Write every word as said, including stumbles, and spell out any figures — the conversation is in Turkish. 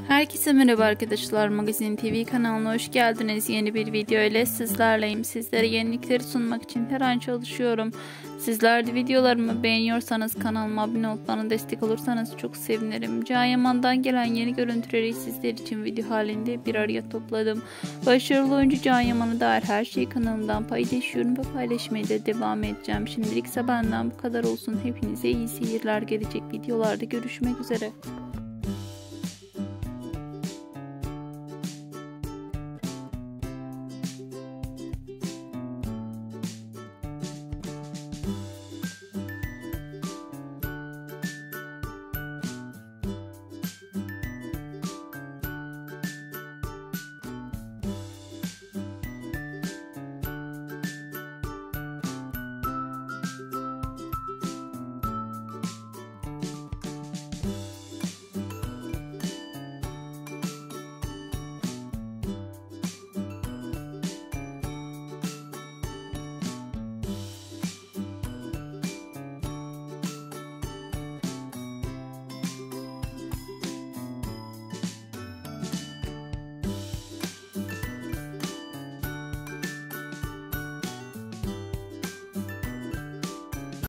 Herkese merhaba arkadaşlar, Magazin T V kanalına hoş geldiniz. Yeni bir video ile sizlerleyim. Sizlere yenilikleri sunmak için her an çalışıyorum. Sizler de videolarımı beğeniyorsanız kanalıma abone olup bana destek olursanız çok sevinirim. Can Yaman'dan gelen yeni görüntüleri sizler için video halinde bir araya topladım. Başarılı oyuncu Can Yaman'a dair her şeyi kanalımdan paylaşıyorum ve paylaşmaya da devam edeceğim. Şimdilik ise benden bu kadar olsun. Hepinize iyi seyirler. Gelecek videolarda görüşmek üzere.